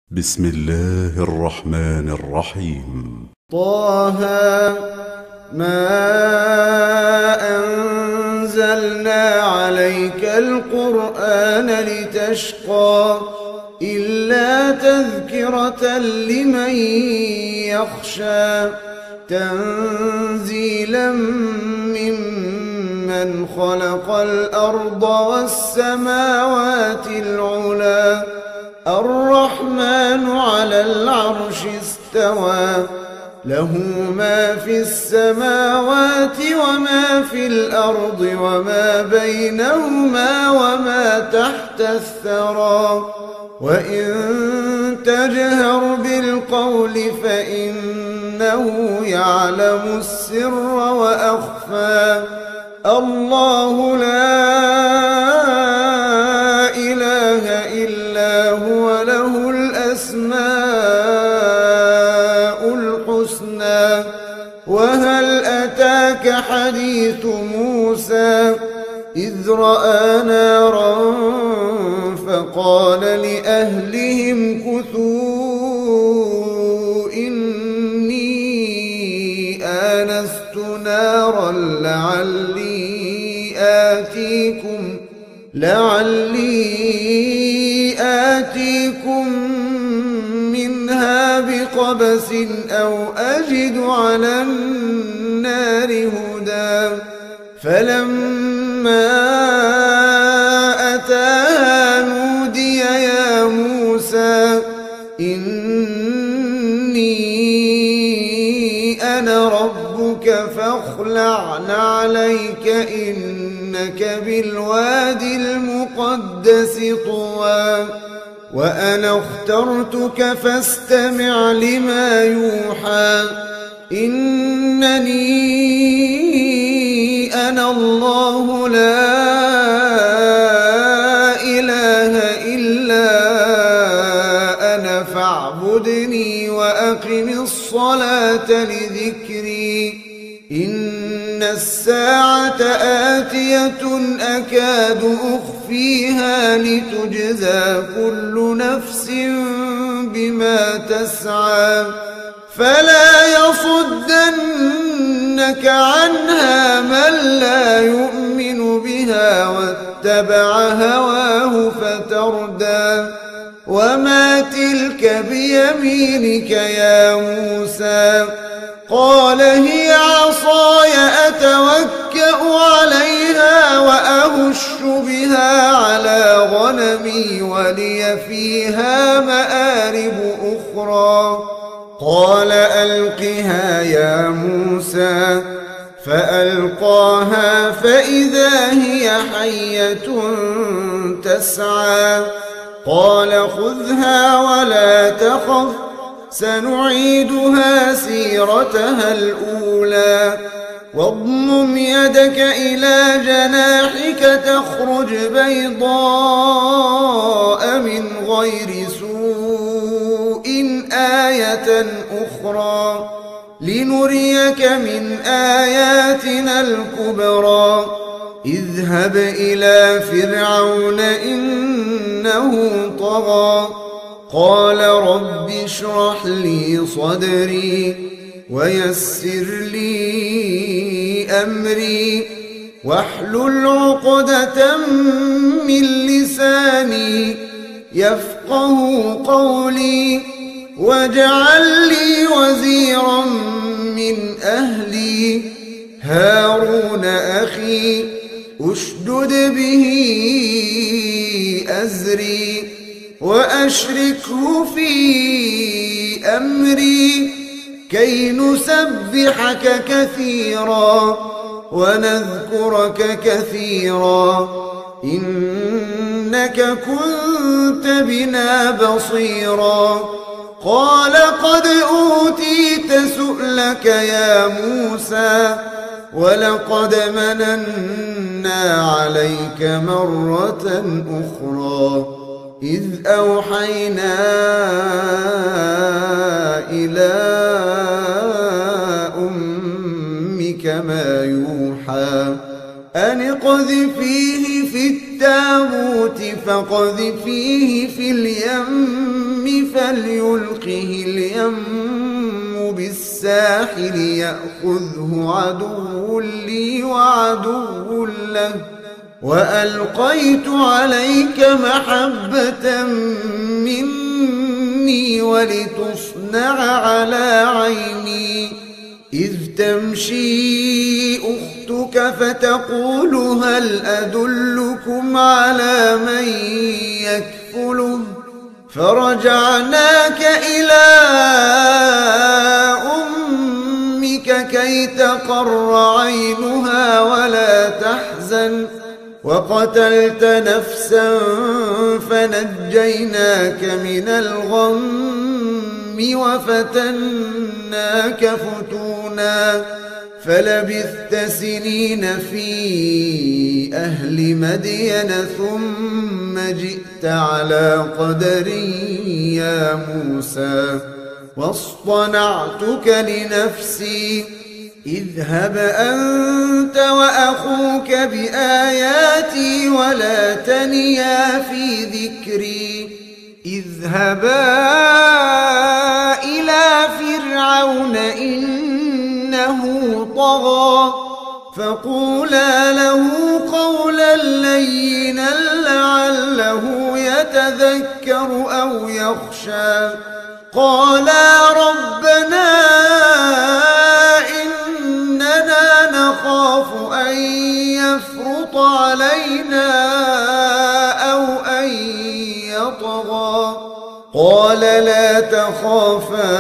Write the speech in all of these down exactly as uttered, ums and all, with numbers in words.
بسم الله الرحمن الرحيم. طه ما أنزلنا عليك القرآن لتشقى إلا تذكرة لمن يخشى تنزيلا ممن خلق الأرض والسماوات العلى الرحمن على العرش استوى له ما في السماوات وما في الأرض وما بينهما وما تحت الثرى وإن تجهر بالقول فإنه يعلم السر وأخفى الله لا إله إلا هو له الأسماء الحسنى وهل أتاك حديث موسى إذ رأى نارا فقال لأهلهم كثوا إني آنست نارا لعلي آتيكم لعلي آتيكم منها بقبس أو أجد على النار هدى فلما أتاها نودي يا موسى إني أنا ربك فاخلع نعليك إنك بالوادي المقدس طوى وأنا اخترتك فاستمع لما يوحى إنني أنا الله لا إله إلا أنا فاعبدني وأقم الصلاة لذكري إن الساعة آتية أكاد أخفيها لتجزى كل نفس بما تسعى فلا يصدنك عنها من لا يؤمن بها واتبع هواه فتردى وما تلك بيمينك يا موسى قال هي عصاي أتوكأ عليها وأهش بها على غنمي ولي فيها مآرب أخرى قال ألقها يا موسى فألقاها فإذا هي حية تسعى قال خذها ولا تخف سنعيدها سيرتها الأولى واضمم يدك إلى جناحك تخرج بيضاء من غير سوء آية أخرى لنريك من آياتنا الكبرى اذهب إلى فرعون إنه طغى قال رب اشرح لي صدري ويسر لي أمري واحلل عقدة من لساني يفقه قولي واجعل لي وزيرا من أهلي هارون أخي أشدد به أزري وأشركه في أمري كي نسبحك كثيرا ونذكرك كثيرا إنك كنت بنا بصيرا قال قد أوتيت سؤلك يا موسى ولقد مننا عليك مرة أخرى إذ أوحينا إلى أمك ما يوحى أن اقذفيه في التابوت فاقذفيه في اليم فليلقه اليم بالساحل يأخذه عدو لي وعدو له وألقيت عليك محبة مني ولتصنع على عيني إذ تمشي أختك فتقول هل أدلكم على من يكفله فرجعناك إلى أمك كي تقر عينها ولا تحزن وقتلت نفسا فنجيناك من الغم وفتناك فتونا فلبثت سنين في أهل مدين ثم جئت على قدر يا موسى واصطنعتك لنفسي اذهب أنت وأخوك بآياتي ولا تنيا في ذكري اذهبا إلى فرعون إنه طغى فقولا له قولا لينا لعله يتذكر أو يخشى قالا ربنا إننا نخاف أن يفرط علينا أو أن يطغى قال لا تخافا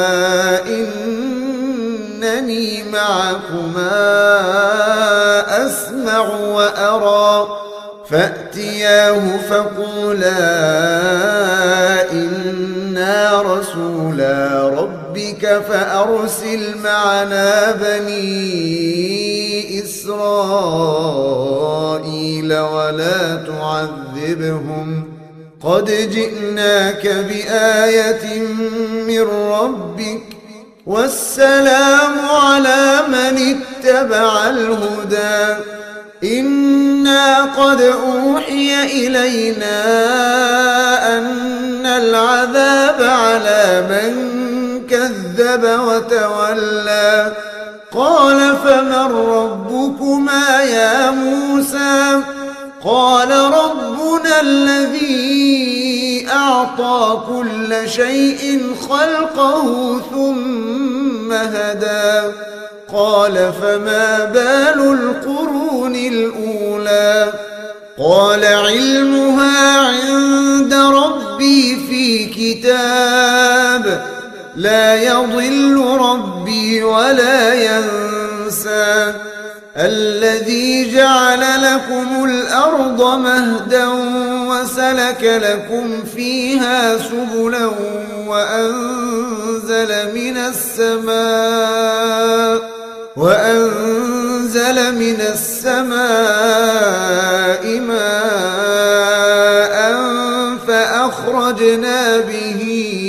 إنني معكما أسمع وأرى فأتياه فقولا إنا رسولا ربك فأرسل معنا بني إسرائيل ولا تعذبهم قد جئناك بآية من ربك والسلام على من اتبع الهدى إنا قد أوحي إلينا أن العذاب على من كذب وتولى قال فمن ربكما يا موسى قال ربنا الذي أعطى كل شيء خلقه ثم هدى قال فما بال القرون الأولى قال علمها عند ربي في كتاب لا يضل ربي ولا ينسى الذي جعل لكم الأرض مهدا وسلك لكم فيها سبلا وأنزل من السماء وأنزل من السماء ماء فأخرجنا به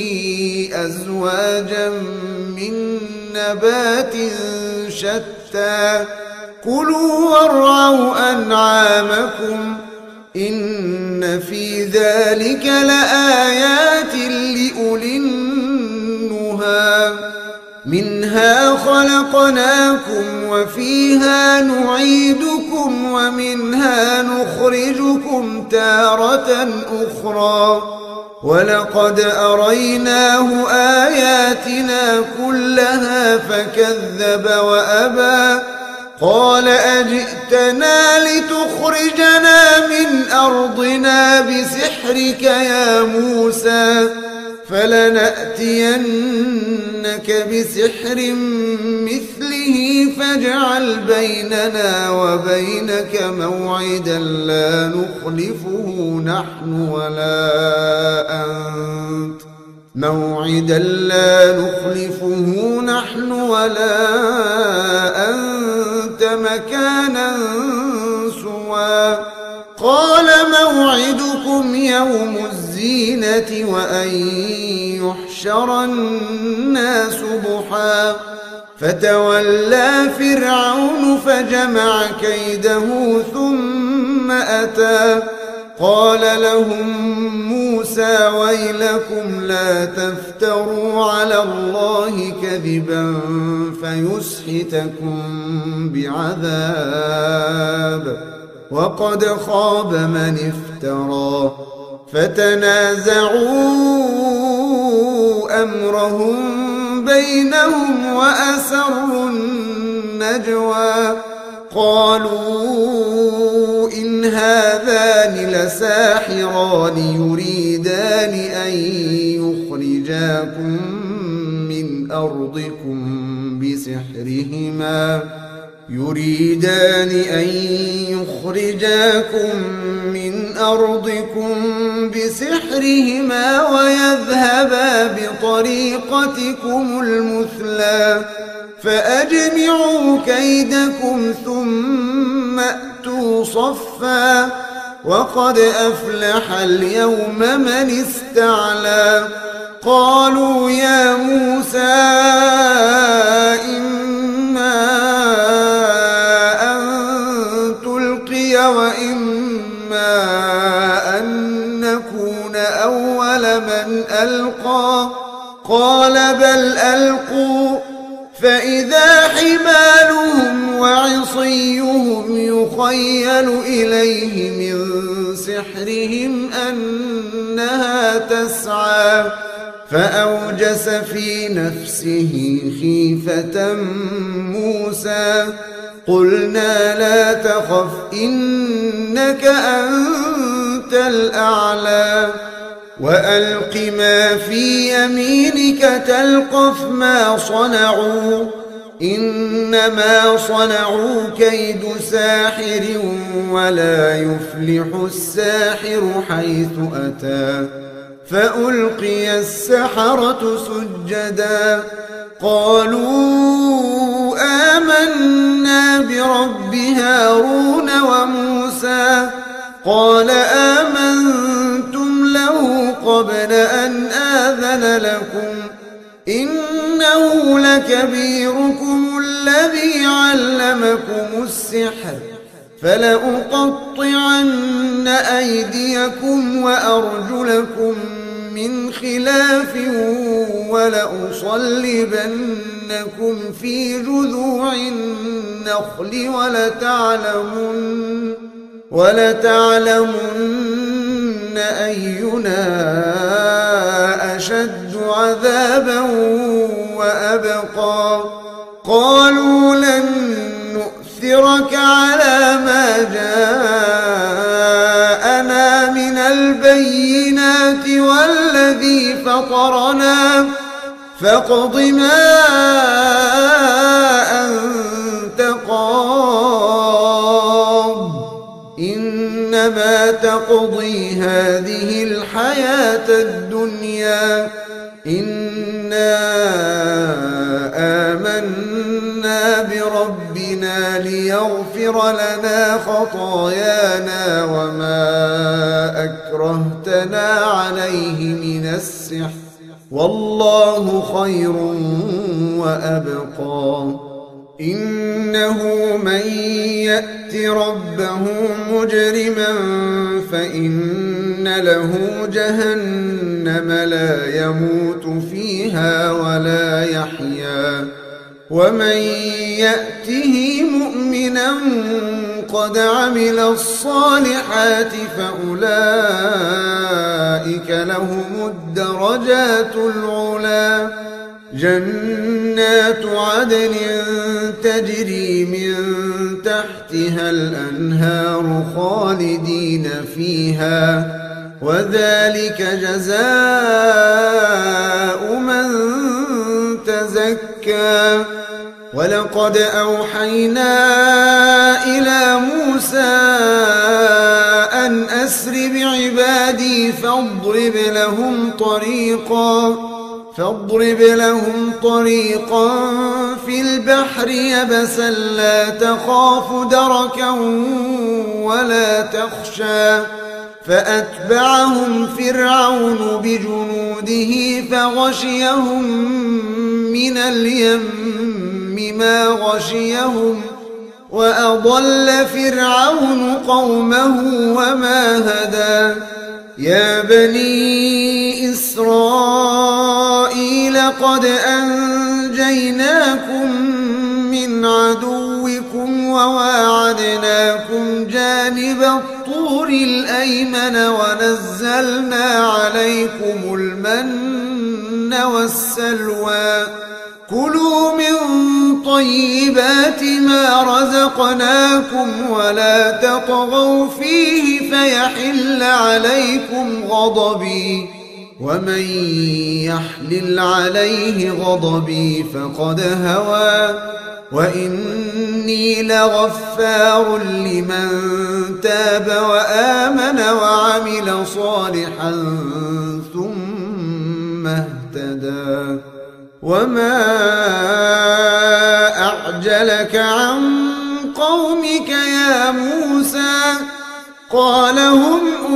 أزواجا من نبات شتى كلوا وارعوا أنعامكم إن في ذلك لآيات لأولي النهى منها خلقناكم وفيها نعيدكم ومنها نخرجكم تارة أخرى ولقد أريناه آياتنا كلها فكذب وأبى قال أجئتنا لتخرجنا من أرضنا بسحرك يا موسى فلنأتينك بسحر مثله فاجعل بيننا وبينك موعدا لا نخلفه نحن ولا أنت موعدا لا نخلفه نحن ولا أنت مكانا سوى قال موعدكم يوم الزينة وأن يحشر الناس ضحى فتولى فرعون فجمع كيده ثم أتى قال لهم موسى ويلكم لا تفتروا على الله كذبا فيسحتكم بعذاب وقد خاب من افترى فتنازعوا أمرهم بينهم وأسروا النجوى قالوا إن هذان لساحران يريدان أن يخرجاكم من أرضكم بسحرهما يريدان أن يخرجاكم من أرضكم بسحرهما ويذهبا بطريقتكم المثلى فأجمعوا كيدكم ثم أتوا صفا وقد أفلح اليوم من استعلى قالوا يا موسى إما أن تلقي وإما أن نكون أول من ألقى قال بل ألقوا فإذا حبالهم وعصيهم يخيل إليه من سحرهم أنها تسعى فأوجس في نفسه خيفة موسى قلنا لا تخف إنك أنت الأعلى وألق ما في يمينك تلقف ما صنعوا إنما صنعوا كيد ساحر ولا يفلح الساحر حيث أتى فألقي السحرة سجدا قالوا آمنا برب هارون وموسى قال آمنتم له قبل أن آذن لكم إنه لكبيركم الذي علمكم السحر فلأقطعن أيديكم وأرجلكم من خلاف ولأصلبنكم في جذوع النخل ولتعلمن ولتعلمن أينا أشد عذابا وأبقى قالوا لن نؤثرك على ما جاءنا من البينات والذي فطرنا فاقض ما أنت قاض إنما تقضي هذه الحياة الدنيا إنا آمنا بربنا ليغفر لنا خطايانا وما أكرهتنا عليه من السحر والله خير وأبقى إنه من يأت ربه مجرما فإن له جهنم لا يموت فيها ولا يحيا ومن يأته مؤمنا قد عمل الصالحات فأولئك لهم الدرجات العلى جنات عدن تجري من تحتها الأنهار خالدين فيها وذلك جزاء من تزكى ولقد أوحينا إلى موسى أن أسر بعبادي فاضرب لهم طريقا فاضرب لهم طريقا في البحر يبسا لا تخاف دركا ولا تخشى فأتبعهم فرعون بجنوده فغشيهم من اليم ما غشيهم وأضل فرعون قومه وما هدى يا بني إسرائيل قد أنجيناكم من عدوكم وواعدناكم جانب الطور الأيمن ونزلنا عليكم المن والسلوى كلوا من طيبات ما رزقناكم ولا تطغوا فيه فيحل عليكم غضبي ومن يحلل عليه غضبي فقد هوى وإني لغفار لمن تاب وآمن وعمل صالحا ثم اهتدى وما أعجلك عن قومك يا موسى قال هم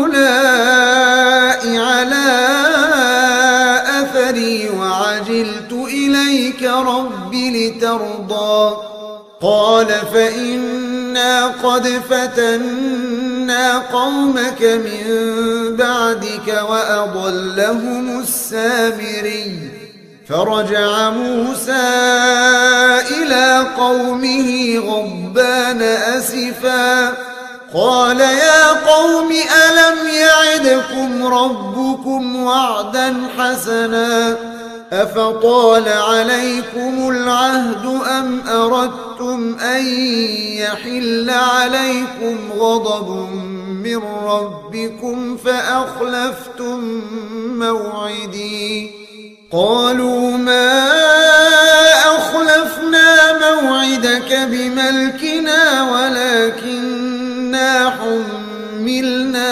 أولئك على أثري وعجلت إليك رب لترضى قال فإنا قد فتنا قومك من بعدك وأضلهم السامري فرجع موسى إلى قومه غضبان أسفا قال يا قوم ألم يعدكم ربكم وعدا حسنا أفطال عليكم العهد أم أردتم أن يحل عليكم غضب من ربكم فأخلفتم موعدي قالوا ما أخلفنا موعدك بملكنا ولكننا حملنا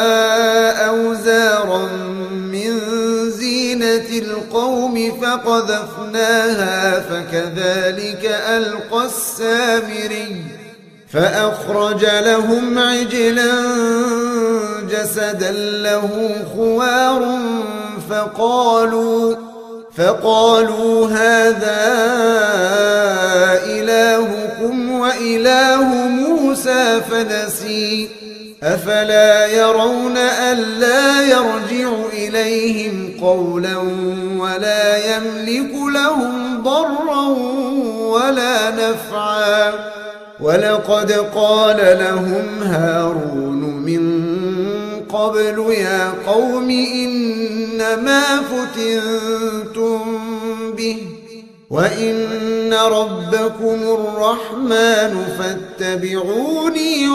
أوزارا من زينة القوم فقذفناها فكذلك ألقى السامري فأخرج لهم عجلا جسدا له خوار فقالوا فقالوا هذا إلهكم وإله موسى فنسي أفلا يرون ألا يرجع إليهم قولا ولا يملك لهم ضرا ولا نفعا ولقد قال لهم هارون من قبل يا قوم إنما فتنتم به وإن ربكم الرحمن فاتبعوني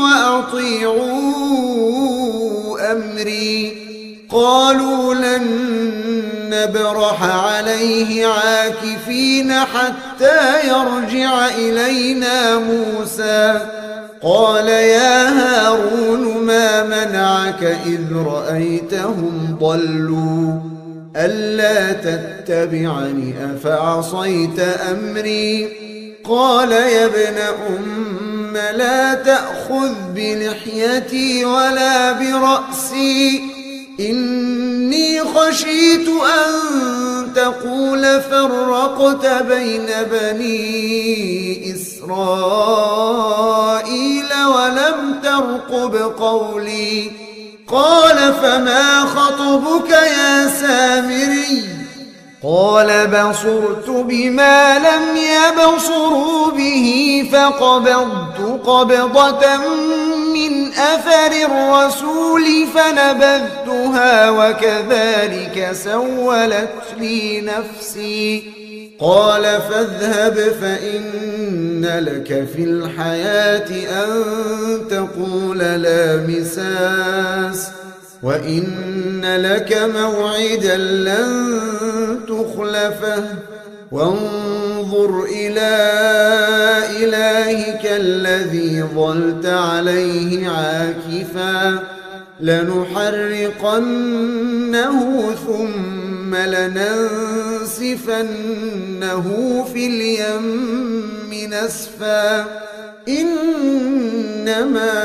وأطيعوا أمري قالوا لن نبرح عليه عاكفين حتى يرجع إلينا موسى قال يا هارون ما منعك إذ رأيتهم ضلوا ألا تتبعني أفعصيت أمري قال يا ابن أم لا تأخذ بلحيتي ولا برأسي إني خشيت أن تقول فرقت بين بني إسرائيل ولم ترقب قولي قال فما خطبك يا سامري قال بصرت بما لم يبصروا به فقبضت قبضة من أثر الرسول فنبذتها وكذلك سولت لي نفسي قال فاذهب فإن لك في الحياة أن تقول لا مساس وإن لك موعدا لن تخلفه وانظر إلى إلهك الذي ظلت عليه عاكفا لنحرقنه ثم لننسفنه في اليم نسفا إنما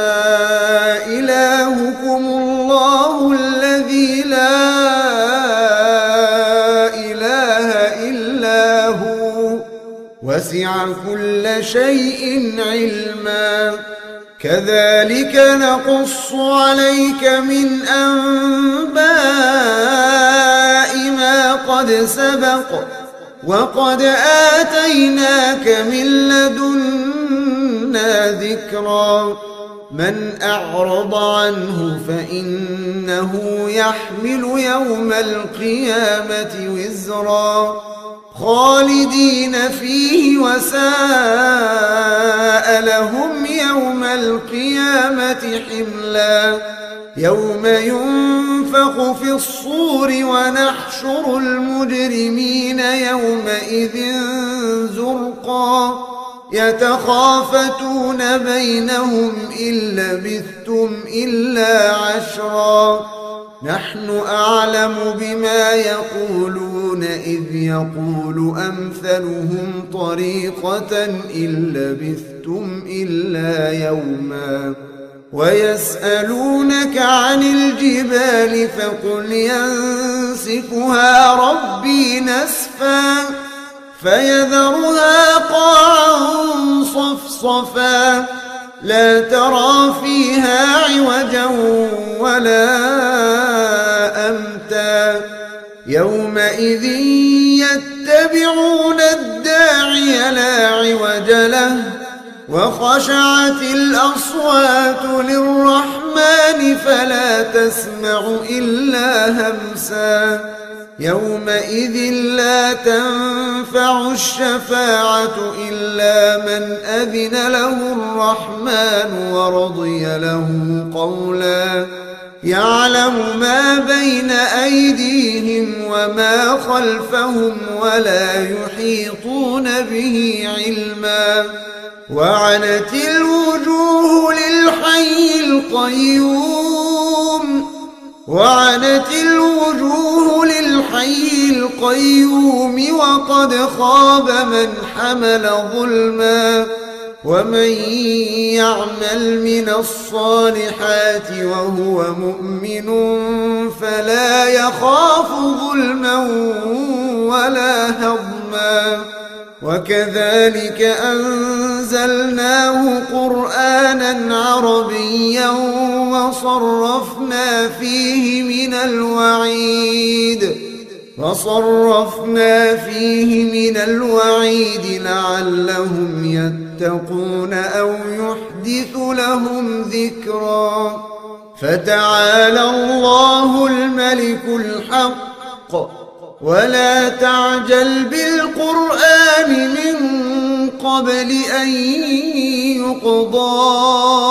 إلهكم الله الذي لا إله إلا هو وسع كل شيء علما كذلك نقص عليك من أنباء ما قد سبق وقد آتيناك من لدنا ذكرا من أعرض عنه فإنه يحمل يوم القيامة وزرا خالدين فيه وساء لهم يوم القيامة حملا يوم ينفخ في الصور ونحشر المجرمين يومئذ زرقا يتخافتون بينهم إن لبثتم إلا عشرا نحن أعلم بما يقولون إذ يقول أمثلهم طريقة إن لبثتم إلا يوما ويسألونك عن الجبال فقل ينسفها ربي نسفا فيذرها قاعا صفصفا لا ترى فيها عوجا ولا أمتا يومئذ يتبعون الداعي لا عوج له وخشعت الأصوات للرحمن فلا تسمع إلا همسا يومئذ لا تنفع الشفاعة إلا من أذن له الرحمن ورضي له قولا يعلم ما بين أيديهم وما خلفهم ولا يحيطون به علما وعنت الوجوه للحي القيوم وعنت الوجوه للحي القيوم وقد خاب من حمل ظلما ومن يعمل من الصالحات وهو مؤمن فلا يخاف ظلما ولا هضما وكذلك أنزلناه قرآنا عربيا وصرفنا فيه من الوعيد وصرفنا فيه من الوعيد لعلهم يتقون أو يحدث لهم ذكرا فتعالى الله الملك الحق ولا تعجل بالقرآن من قبل أن يقضى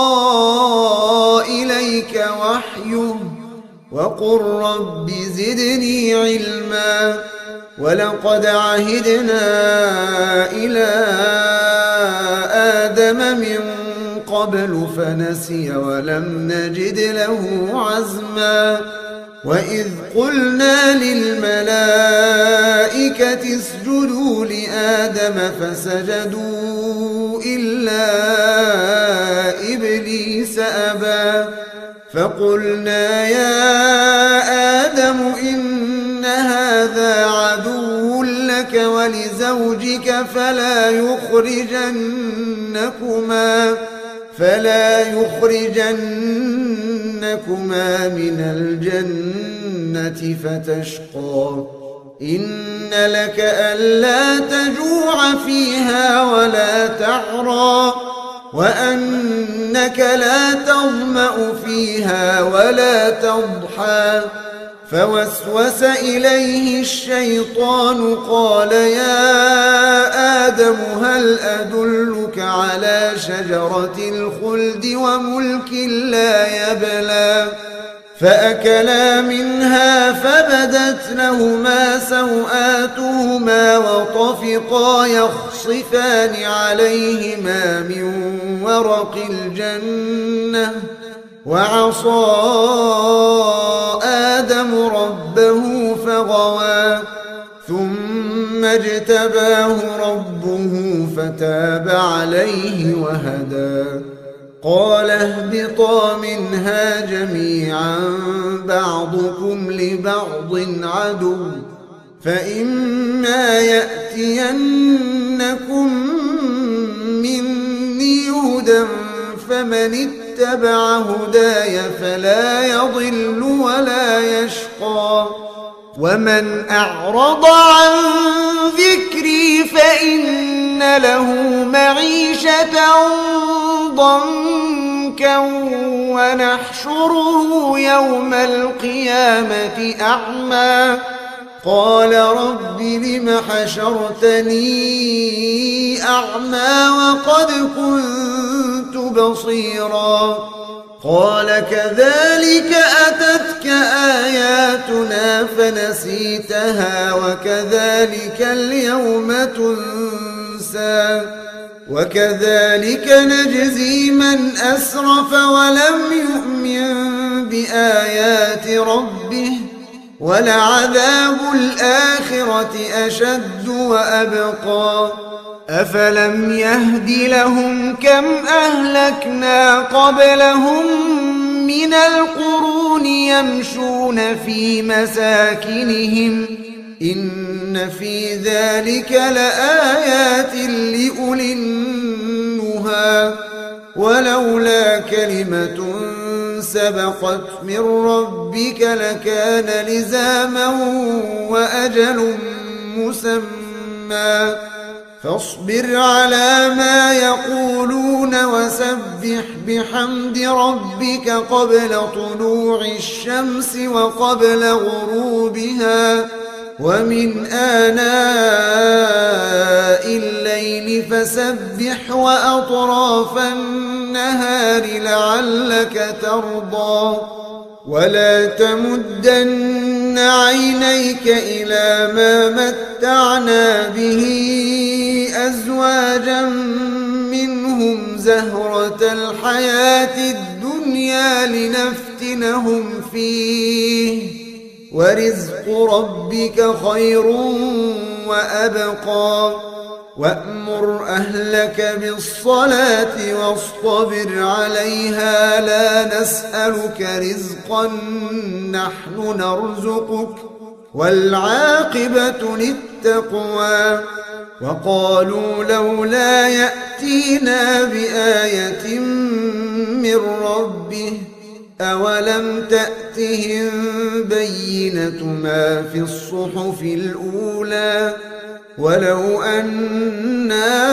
إليك وحيه وقل رب زدني علما ولقد عهدنا إلى آدم من قبل فنسي ولم نجد له عزما وإذ قلنا للملائكة اسجدوا لآدم فسجدوا إلا إبليس أبى فقلنا يا آدم إن هذا عدو لك ولزوجك فلا يخرجنكما فلا يخرجنكما من الجنة فتشقى إن لك ألا تجوع فيها ولا تعرى وأنك لا تظمأ فيها ولا تضحى فوسوس إليه الشيطان قال يا آدم هل أدلك على شجرة الخلد وملك لا يبلى فأكلا منها فبدت لهما سوآتهما وطفقا يخصفان عليهما من ورق الجنة وعصى آدم ربه فغوى ثم اجتباه ربه فتاب عليه وهدى قال اهبطا منها جميعا بعضكم لبعض عدو فإما يأتينكم مني هدى فمن اتبع هداي فلا يضل ولا يشقى ومن أعرض عن ذكري فإن له معيشة ضنكا ونحشره يوم القيامة أعمى قال رب لم حشرتني أعمى وقد كنت بصيرا قال كذلك أتتك آياتنا فنسيتها وكذلك اليوم تنسى وكذلك نجزي من أسرف ولم يؤمن بآيات ربه ولعذاب الآخرة أشد وأبقى أفلم يهد لهم كم أهلكنا قبلهم من القرون يمشون في مساكنهم إن في ذلك لآيات لأولي النهى ولولا كلمة سبقت من ربك لكان لزاما وأجل مسمى فاصبر على ما يقولون وسبح بحمد ربك قبل طلوع الشمس وقبل غروبها ومن آناء الليل فسبح وأطراف النهار لعلك ترضى ولا تمدن عينيك إلى ما متعنا به أزواجا منهم زهرة الحياة الدنيا لنفتنهم فيه ورزق ربك خير وأبقى وأمر أهلك بالصلاة واصطبر عليها لا نسألك رزقا نحن نرزقك والعاقبة للتقوى وقالوا لولا يأتينا بآية من ربه أولم تأتهم بينة ما في الصحف الأولى ولو أنا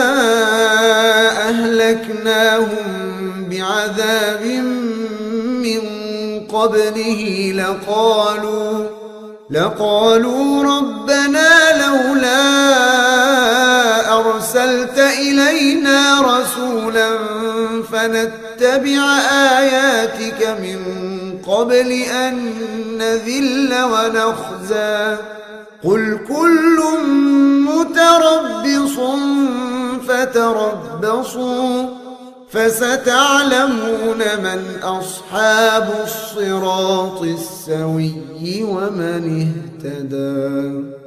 أهلكناهم بعذاب من قبله لقالوا لقالوا ربنا لولا أرسلت إلينا رسولا فنتبع آياتك من قبل أن نذل ونخزى قل كل متربص فتربصوا فستعلمون من أصحاب الصراط السوي ومن اهتدى.